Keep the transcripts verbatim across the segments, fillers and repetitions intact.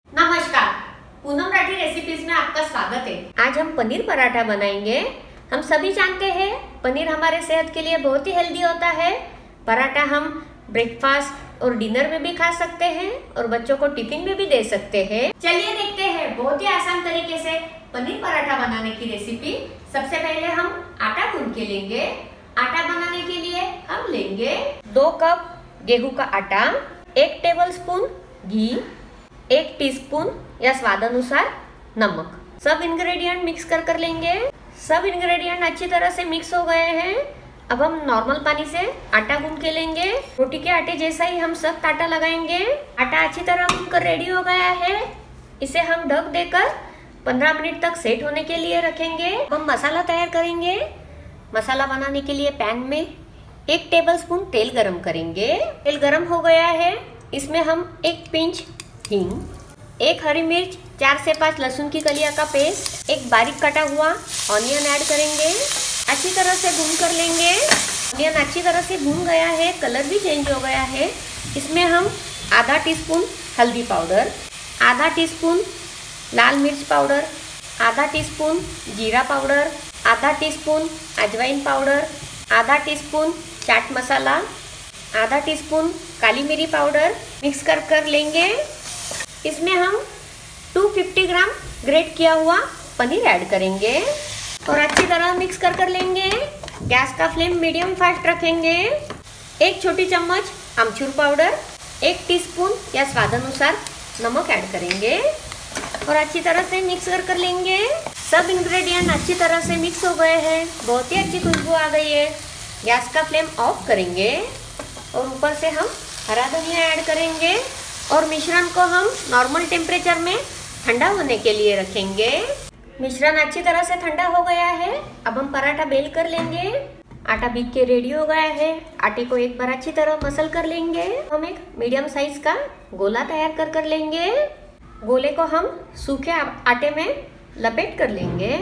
नमस्कार, पूनम राठी रेसिपीज में आपका स्वागत है। आज हम पनीर पराठा बनाएंगे। हम सभी जानते हैं पनीर हमारे सेहत के लिए बहुत ही हेल्दी होता है। पराठा हम ब्रेकफास्ट और डिनर में भी खा सकते हैं और बच्चों को टिफिन में भी दे सकते हैं। चलिए देखते हैं बहुत ही आसान तरीके से पनीर पराठा बनाने की रेसिपी। सबसे पहले हम आटा गूंद के लेंगे। आटा बनाने के लिए हम लेंगे दो कप गेहूं का आटा, एक टेबल स्पून घी, एक टीस्पून या स्वाद अनुसार नमक। सब इंग्रेडिएंट मिक्स कर कर लेंगे। सब इंग्रेडिएंट अच्छी तरह से मिक्स हो गए हैं। अब हम नॉर्मल पानी से आटा गूंद के लेंगे। रोटी के आटे जैसा ही हम सख्त आटा लगाएंगे। आटा अच्छी तरह गूंद कर रेडी हो गया है। इसे हम ढक देकर पंद्रह मिनट तक सेट होने के लिए रखेंगे। हम मसाला तैयार करेंगे। मसाला बनाने के लिए पैन में एक टेबल स्पून तेल गरम करेंगे। तेल गरम हो गया है। इसमें हम एक पिंच हींग, एक हरी मिर्च, चार से पांच लहसुन की कलियां का पेस्ट, एक बारीक कटा हुआ ऑनियन ऐड करेंगे। अच्छी तरह से भून कर लेंगे। ऑनियन अच्छी तरह से भून गया है, कलर भी चेंज हो गया है। इसमें हम आधा टीस्पून हल्दी पाउडर, आधा टीस्पून लाल मिर्च पाउडर, आधा टीस्पून जीरा पाउडर, आधा टीस्पून अजवाइन पाउडर, आधा टीस्पून चाट मसाला, आधा टीस्पून काली मिरी पाउडर मिक्स कर कर लेंगे। इसमें हम दो सौ पचास ग्राम ग्रेट किया हुआ पनीर ऐड करेंगे और अच्छी तरह मिक्स कर कर लेंगे। गैस का फ्लेम मीडियम फास्ट रखेंगे। एक छोटी चम्मच आमचूर पाउडर, एक टीस्पून या स्वाद अनुसार नमक ऐड करेंगे और अच्छी तरह से मिक्स कर कर लेंगे। सब इंग्रेडिएंट अच्छी तरह से मिक्स हो गए हैं। बहुत ही अच्छी खुशबू आ गई है। गैस का फ्लेम ऑफ करेंगे और ऊपर से हम हरा धनिया ऐड करेंगे और मिश्रण को हम नॉर्मल टेम्परेचर में ठंडा होने के लिए रखेंगे। मिश्रण अच्छी तरह से ठंडा हो गया है। अब हम पराठा बेल कर लेंगे। आटा बीत के रेडी हो गया है। आटे को एक बार अच्छी तरह मसल कर लेंगे। हम एक मीडियम साइज का गोला तैयार कर कर लेंगे। गोले को हम सूखे आटे में लपेट कर लेंगे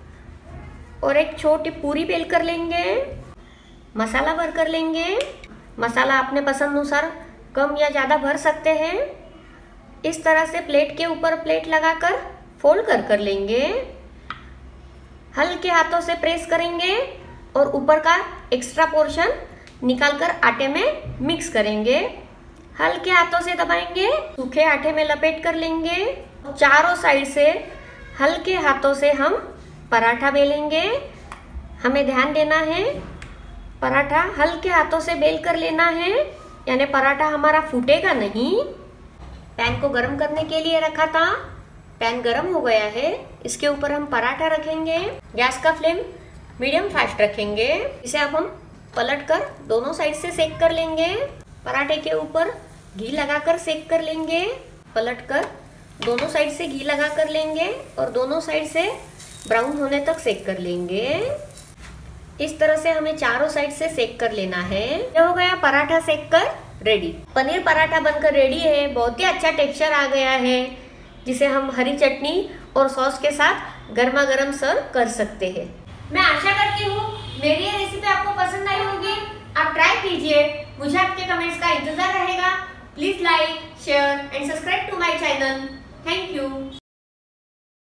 और एक छोटी पूरी बेल कर लेंगे। मसाला भर कर लेंगे। मसाला अपने पसंद अनुसार कम या ज़्यादा भर सकते हैं। इस तरह से प्लेट के ऊपर प्लेट लगाकर फोल्ड कर कर लेंगे। हल्के हाथों से प्रेस करेंगे और ऊपर का एक्स्ट्रा पोर्शन निकालकर आटे में मिक्स करेंगे। हल्के हाथों से दबाएंगे। सूखे आटे में लपेट कर लेंगे। चारों साइड से हल्के हाथों से हम पराठा बेलेंगे। हमें ध्यान देना है, पराठा हल्के हाथों से बेल कर लेना है, यानी पराठा हमारा फूटेगा नहीं। पैन को गरम करने के लिए रखा था। पैन गरम हो गया है। इसके ऊपर हम पराठा रखेंगे। गैस का फ्लेम मीडियम फास्ट रखेंगे। इसे अब हम पलट कर दोनों साइड से सेक कर लेंगे। पराठे के ऊपर घी लगाकर सेक कर लेंगे। पलट कर दोनों साइड से घी लगा कर लेंगे और दोनों साइड से ब्राउन होने तक सेक कर लेंगे। इस तरह से हमें चारों साइड से सेक कर लेना है। ये हो गया पराठा सेक कर रेडी। पनीर पराठा बनकर रेडी है। बहुत ही अच्छा टेक्सचर आ गया है, जिसे हम हरी चटनी और सॉस के साथ गर्मा गर्म सर्व कर सकते हैं। मैं आशा करती हूँ मेरी ये रेसिपी आपको पसंद आई होगी। आप ट्राई कीजिए। मुझे आपके कमेंट्स का इंतजार रहेगा। Please like, share and subscribe to my channel. Thank you.